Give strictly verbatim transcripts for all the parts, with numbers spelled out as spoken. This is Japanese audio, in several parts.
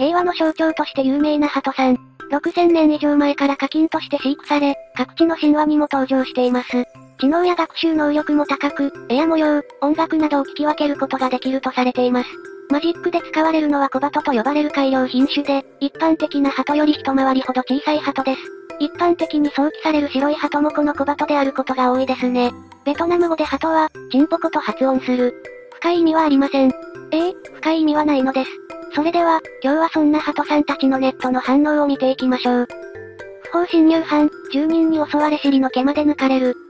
平和の象徴として有名な鳩さん。ろくせんねん以上前から家禽として飼育され、各地の神話にも登場しています。知能や学習能力も高く、絵や模様、音楽などを聞き分けることができるとされています。マジックで使われるのは小鳩と呼ばれる改良品種で、一般的な鳩より一回りほど小さい鳩です。一般的に想起される白い鳩もこの小鳩であることが多いですね。ベトナム語で鳩は、チンポコと発音する。深い意味はありません。ええ、深い意味はないのです。それでは、今日はそんな鳩さんたちのネットの反応を見ていきましょう。不法侵入犯、住人に襲われ尻の毛まで抜かれる。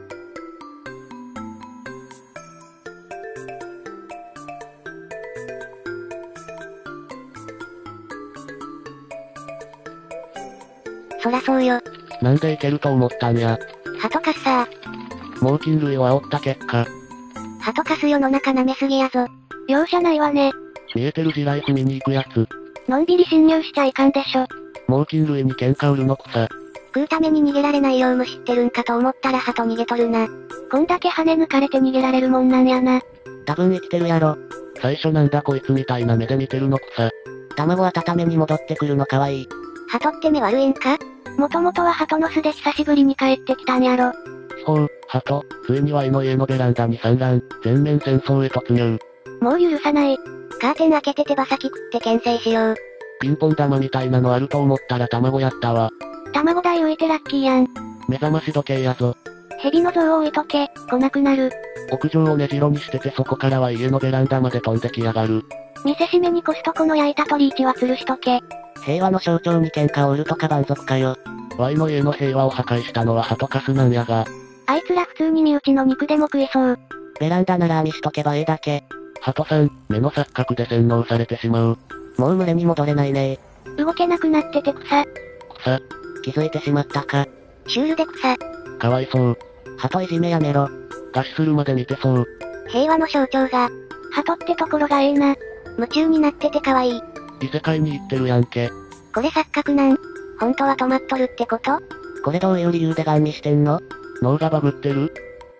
そらそうよ。 なんでいけると思ったんや。 鳩かっさー。猛禽類を煽った結果。 鳩かす世の中舐めすぎやぞ。 容赦ないわね。 見えてる地雷踏みに行くやつ。 のんびり侵入しちゃいかんでしょ。 猛禽類に喧嘩売るの草。 食うために逃げられないようむしってるんかと思ったら鳩逃げとるな。 こんだけ跳ね抜かれて逃げられるもんなんやな。 多分生きてるやろ。 最初なんだこいつみたいな目で見てるの草。 卵温めに戻ってくるのかわいい。鳩って目悪いんか？ もともとは鳩の巣で久しぶりに帰ってきたんやろ。 地方、鳩、ついには絵の家のベランダに産卵、全面戦争へ突入。 もう許さない。 カーテン開けて手羽先食って牽制しよう。 ピンポン玉みたいなのあると思ったら卵やったわ。 卵台浮いてラッキーやん。 目覚まし時計やぞ。 蛇の像を置いとけ、来なくなる。 屋上を根城にしててそこからは家のベランダまで飛んできやがる。 見せしめにコストコの焼いた鳥市は吊るしとけ。 平和の象徴に喧嘩を売るとか蛮族かよ。 ワイの家の平和を破壊したのは鳩カスなんやが。 あいつら普通に身内の肉でも食いそう。 ベランダなら網しとけばええだけ。 鳩さん、目の錯覚で洗脳されてしまう。 もう群れに戻れないね。 動けなくなってて草。 草。 気づいてしまったか。シュールで草。 かわいそう。 鳩いじめやめろ。 餓死するまで見てそう。 平和の象徴が。 鳩ってところがええな。 夢中になってて可愛い。 異世界に行ってるやんけ。 これ錯覚なん？本当は止まっとるってこと？これどういう理由でガン見してんの？ 脳がバグってる？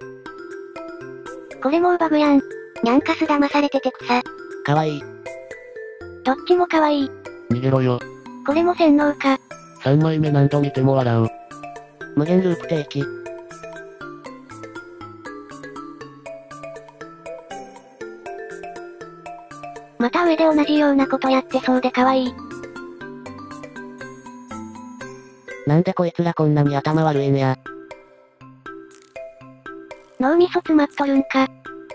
これもうバグやん。 ニャンカス騙されてて草。かわいい。 どっちも可愛い。 逃げろよ。 これも洗脳か。 さんまいめ何度見ても笑う。 無限ループ定期。 また上で同じようなことやってそうで可愛い。 なんでこいつらこんなに頭悪いんや。 脳みそ詰まっとるんか。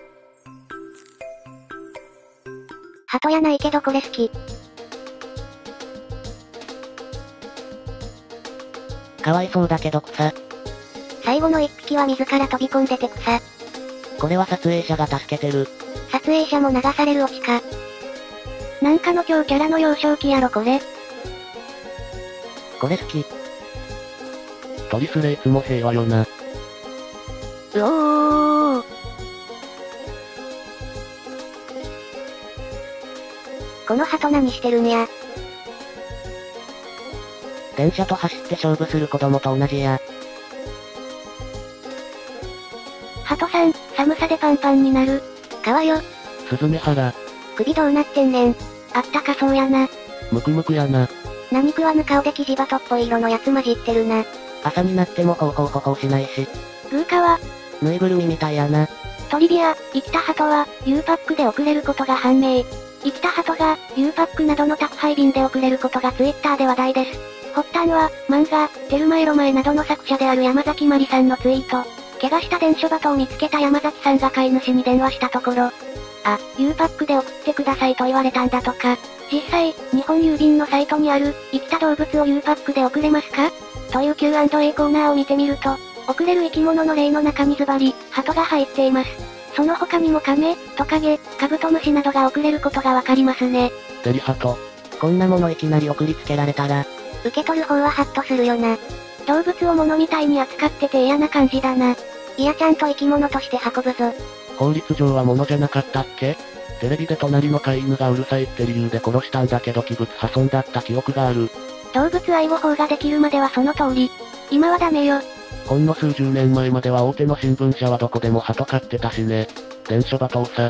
鳩やないけどこれ好き。かわいそうだけど草。最後の一匹は自ら飛び込んでて草。これは撮影者が助けてる。撮影者も流されるオチか。 なんかの強キャラの幼少期やろこれ。 これ好き。 トリスレイツも平和よな。 うおー。 この鳩何してるんや。電車と走って勝負する子供と同じや。 鳩さん、寒さでパンパンになる。 かわよ。 スズメハラ。 首どうなってんねん。 あったかそうやな。 むくむくやな。 何食わぬ顔でキジバトっぽい色のやつ混じってるな。朝になってもほうほうほほうしないし。 グーカは、 ぬいぐるみみたいやな。 トリビア、生きた鳩は、U パックで送れることが判明。生きた鳩が、U パックなどの宅配便で送れることがツイッターで話題です。発端は、漫画、テルマエロマエなどの作者である山崎まりさんのツイート。怪我した伝書鳩を見つけた山崎さんが飼い主に電話したところ、あ、U パックで送ってくださいと言われたんだとか。実際、日本郵便のサイトにある、生きた動物を U パックで送れますかという キューアンドエー コーナーを見てみると、送れる生き物の例の中にズバリ、鳩が入っています。その他にもカメ、トカゲ、カブトムシなどが送れることがわかりますね。 デリハト。 こんなものいきなり送りつけられたら、受け取る方はハッとするよな。 動物を物みたいに扱ってて嫌な感じだな。 いやちゃんと生き物として運ぶぞ。 法律上は物じゃなかったっけ？テレビで隣の飼い犬がうるさいって理由で殺したんだけど器物破損だった記憶がある。 動物愛護法ができるまではその通り。今はダメよ。 ほんの数十年前までは大手の新聞社はどこでも鳩飼ってたしね。伝書鳩をさ。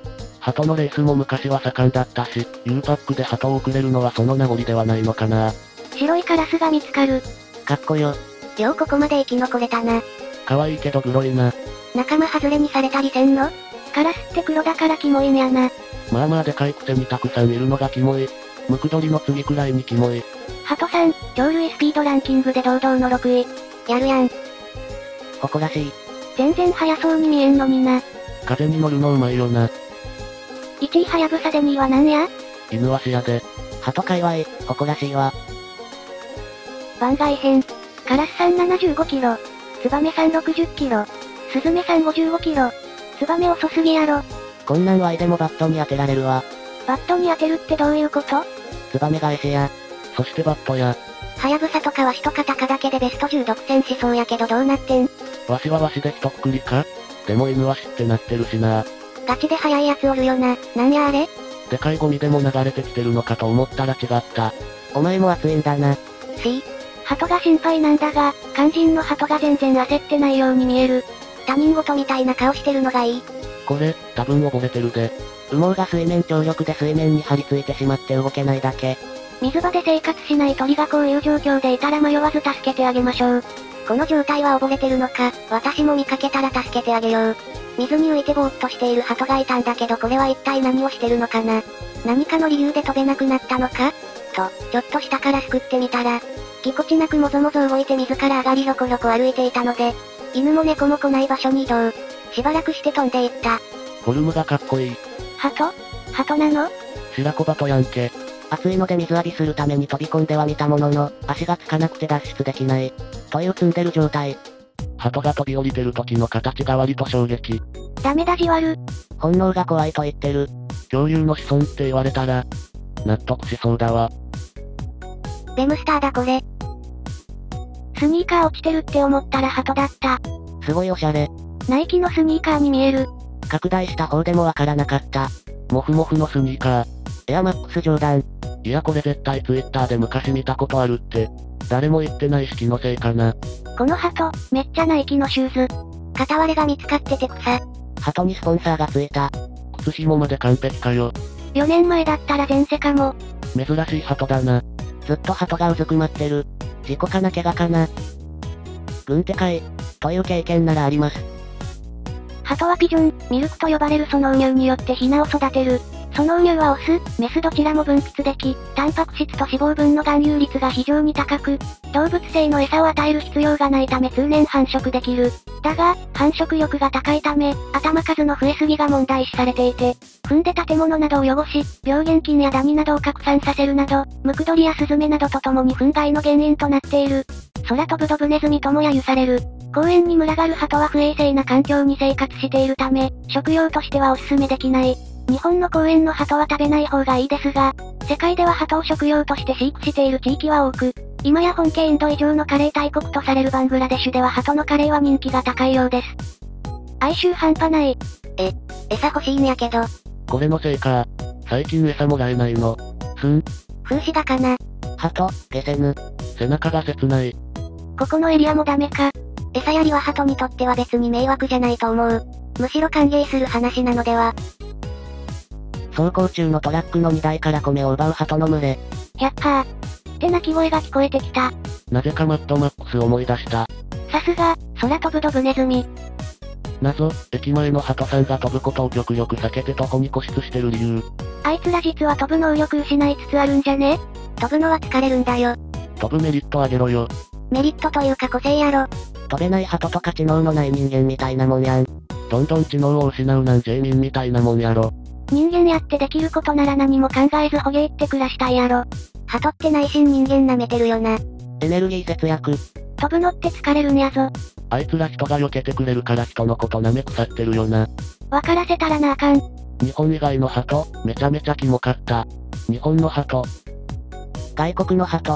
鳩のレースも昔は盛んだったし、U パックで鳩を送れるのはその名残ではないのかな。 白いカラスが見つかる。 かっこよ。 ようここまで生き残れたな。 可愛いけどグロいな。 仲間外れにされたりせんの？カラスって黒だからキモいんやな。 まあまあでかいくせにたくさんいるのがキモい。ムクドリの次くらいにキモい。 鳩さん、鳥類スピードランキングで堂々のろくい。やるやん。 誇らしい。 全然速そうに見えんのにな。 風に乗るのうまいよな。 いちいハヤブサでにいはなんや？ 犬足やで。 鳩界隈、誇らしいわ。 番外編。カラスさんななじゅうごキロ。ツバメさんろくじゅっキロ。スズメさんごじゅうごキロ。ツバメ遅すぎやろ。 こんなんワイでもバットに当てられるわ。 バットに当てるってどういうこと？ ツバメ返しや。 そしてバットや。 ハヤブサとかは一肩かだけでベストじゅう独占しそうやけどどうなってん？ わしはわしで一括りか？でも犬足ってなってるしな。 ガチで速いやつおるよな。なんやあれ？ でかいゴミでも流れてきてるのかと思ったら違った。 お前も熱いんだな。 し鳩が心配なんだが、肝心の鳩が全然焦ってないように見える。他人事みたいな顔してるのがいい。 これ、多分溺れてるで。 羽毛が水面張力で水面に張り付いてしまって動けないだけ。 水場で生活しない鳥がこういう状況でいたら迷わず助けてあげましょう。この状態は溺れてるのか、私も見かけたら助けてあげよう。水に浮いてぼーっとしている鳩がいたんだけどこれは一体何をしてるのかな。何かの理由で飛べなくなったのかと、ちょっと下からすくってみたら、ぎこちなくもぞもぞ動いて自ら上がりろころこ歩いていたので、犬も猫も来ない場所に移動。しばらくして飛んでいった。 フォルムがかっこいい。 鳩？鳩なの？ 白子鳩やんけ。 暑いので水浴びするために飛び込んではみたものの、足がつかなくて脱出できない。という積んでる状態。 鳩が飛び降りてる時の形が割と衝撃。 ダメだじわる。 本能が怖いと言ってる。 恐竜の子孫って言われたら、納得しそうだわ。 ベムスターだこれ。スニーカー落ちてるって思ったら鳩だった。 すごいおしゃれ。 ナイキのスニーカーに見える。 拡大した方でもわからなかった。 モフモフのスニーカー。 エアマックスジョーダン。 いやこれ絶対ツイッターで昔見たことあるって。誰も言ってないし気のせいかな。 この鳩、めっちゃナイキのシューズ。片割れが見つかってて草。 鳩にスポンサーがついた。 靴紐まで完璧かよ。 よねんまえだったら前世かも。 珍しい鳩だな。 ずっと鳩がうずくまってる。事故かな怪我かな。軍手かい。という経験ならあります。 鳩はピジョン、ミルクと呼ばれるその羽乳によってヒナを育てる。その羽乳はオス、メスどちらも分泌でき、タンパク質と脂肪分の含有率が非常に高く、動物性の餌を与える必要がないため通年繁殖できる。だが、繁殖力が高いため、頭数の増えすぎが問題視されていて、踏んで建物などを汚し、病原菌やダニなどを拡散させるなど、ムクドリやスズメなどと共に糞害の原因となっている。空飛ぶドブネズミとも揶揄される。公園に群がる鳩は不衛生な環境に生活しているため、食用としてはおすすめできない。日本の公園の鳩は食べない方がいいですが、世界では鳩を食用として飼育している地域は多く、今や本家インド以上のカレー大国とされるバングラデシュでは鳩のカレーは人気が高いようです。哀愁半端ない。え、餌欲しいんやけど。 これのせいか。最近餌もらえないの。すん。 風刺画かな。 鳩、ゲセヌ。 背中が切ない。 ここのエリアもダメか。餌やりは鳩にとっては別に迷惑じゃないと思う。むしろ歓迎する話なのでは。 走行中のトラックの荷台から米を奪う鳩の群れ。 ひゃっはー。って鳴き声が聞こえてきた。 なぜかマッドマックス思い出した。 さすが、空飛ぶドブネズミ。 謎、駅前の鳩さんが飛ぶことを極力避けて徒歩に固執してる理由。 あいつら実は飛ぶ能力失いつつあるんじゃね？飛ぶのは疲れるんだよ。 飛ぶメリットあげろよ。 メリットというか個性やろ。 飛べない鳩とか知能のない人間みたいなもんやん。 どんどん知能を失うなんジェイミンみたいなもんやろ。 人間やってできることなら何も考えずほげって暮らしたいやろ。鳩って内心人間舐めてるよな。 エネルギー節約。 飛ぶのって疲れるんやぞ。 あいつら人が避けてくれるから人のこと舐め腐ってるよな。 わからせたらなあかん。 日本以外の鳩、めちゃめちゃキモかった。日本の鳩。 外国の鳩。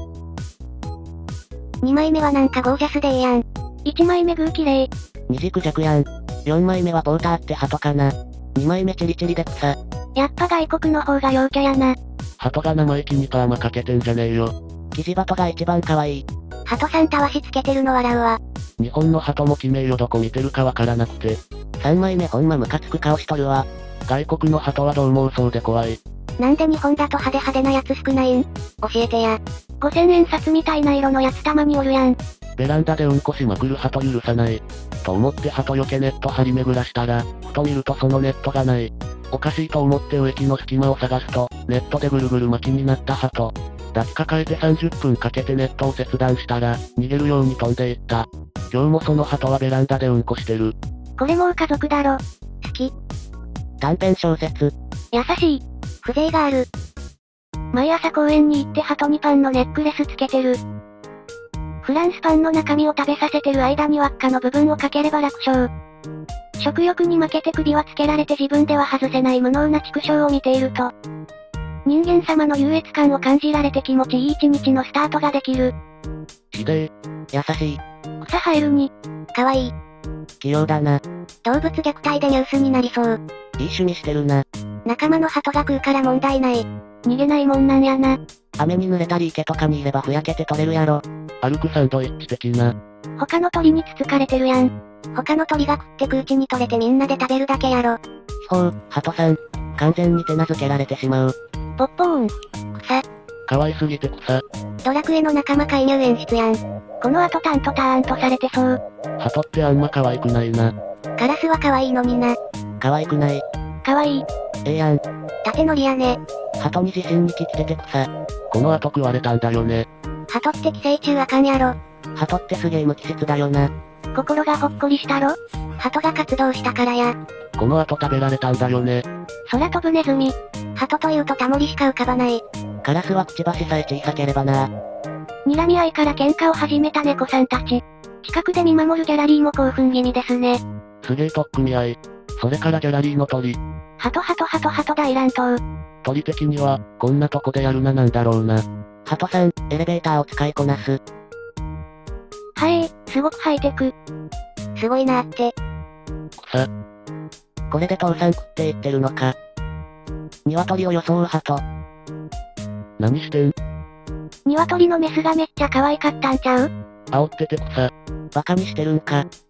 にまいめはなんかゴージャスでええやん。いちまいめグー綺麗。 二軸弱やん。よんまいめはポーターって鳩かな。にまいめチリチリで草。 やっぱ外国の方が陽キャやな。 鳩が生意気にパーマかけてんじゃねえよ。 キジバトが一番可愛い。 鳩さんたわしつけてるの笑うわ。 日本の鳩も奇名よどこ見てるかわからなくて。 さんまいめほんまムカつく顔しとるわ。 外国の鳩はどう猛そうで怖い。 なんで日本だと派手派手なやつ少ないん？教えてや。 ごせんえん札みたいな色のやつたまにおるやん。 ベランダでうんこしまくる鳩許さない。と思って鳩よけネット張り巡らしたら、ふと見るとそのネットがない。おかしいと思って植木の隙間を探すと、ネットでぐるぐる巻きになった鳩。抱きかかえてさんじゅっぷんかけてネットを切断したら、逃げるように飛んでいった。今日もその鳩はベランダでうんこしてる。 これもう家族だろ。 好き。短編小説。 優しい。 風情がある。 毎朝公園に行って鳩にパンのネックレスつけてる。フランスパンの中身を食べさせてる間に輪っかの部分をかければ楽勝。食欲に負けて首はつけられて自分では外せない無能な畜生を見ていると、人間様の優越感を感じられて気持ちいい一日のスタートができる。 ひでえ。 優しい。 草生えるに。 かわいい。器用だな。動物虐待でニュースになりそう。いい趣味してるな。仲間の鳩が食うから問題ない。 逃げないもんなんやな。 雨に濡れたり池とかにいればふやけて取れるやろ。 歩くサンドイッチ的な。 他の鳥につつかれてるやん。 他の鳥が食ってくうちに取れてみんなで食べるだけやろ。ほう、鳩さん。完全に手なずけられてしまう。 ポッポーン。 草。 可愛すぎて草。 ドラクエの仲間介入演出やん。 この後タンとターンとされてそう。 鳩ってあんま可愛くないな。 カラスは可愛いのにな。可愛くない。 可愛い。 ええやん。縦乗りやね。鳩に自信に聞きてて草。 この後食われたんだよね。 鳩って寄生虫あかんやろ。鳩ってすげえ無機質だよな。 心がほっこりしたろ？ 鳩が活動したからや。 この後食べられたんだよね。 空飛ぶネズミ。 鳩というとタモリしか浮かばない。カラスはくちばしさえ小さければな。 睨み合いから喧嘩を始めた猫さんたち。近くで見守るギャラリーも興奮気味ですね。 すげえ取っ組み合い。それからギャラリーの鳥。 ハトハトハトハト大乱闘。 鳥的には、こんなとこでやるななんだろうな。 ハトさん、エレベーターを使いこなす。 はい、すごくハイテク。 すごいなーって。 草。 これで父さん食っていってるのか。鶏を装うハト。 何してん？ 鶏のメスがめっちゃ可愛かったんちゃう？ 煽ってて草。 バカにしてるんか。